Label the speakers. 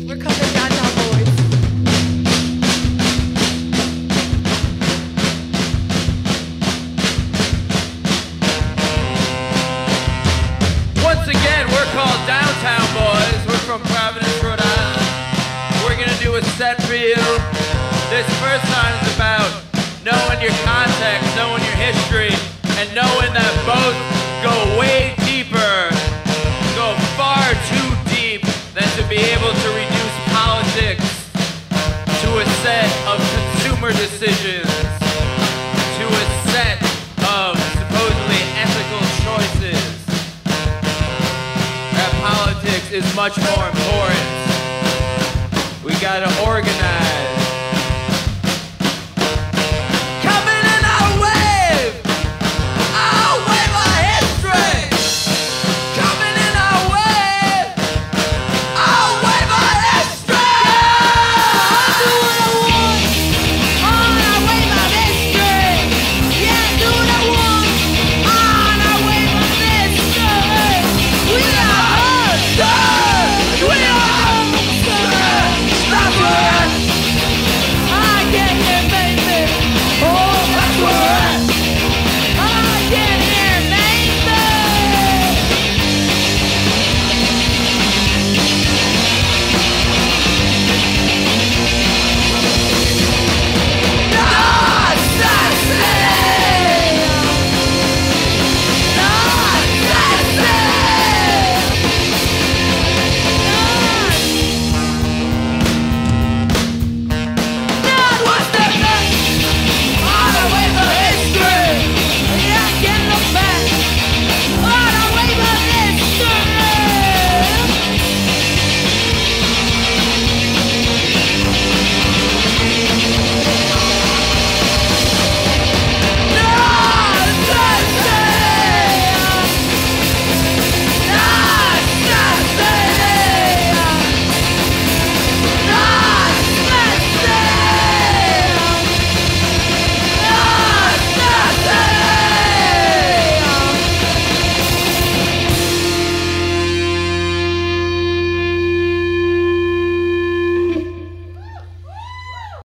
Speaker 1: We're coming downtown, boys.
Speaker 2: Once again, we're called Downtown Boys. We're from Providence, Rhode Island. We're gonna do a set for you. This first song is about knowing your context, knowing your history, and knowing that both go way deeper, go far too deep than to be able to reduce politics to a set of consumer decisions, to a set of supposedly ethical choices. That politics is much more important. We gotta organize.